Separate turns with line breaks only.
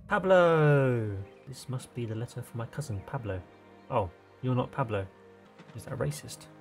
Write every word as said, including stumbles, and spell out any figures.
Pablo! This must be the letter for my cousin, Pablo. Oh, you're not Pablo. Is that racist?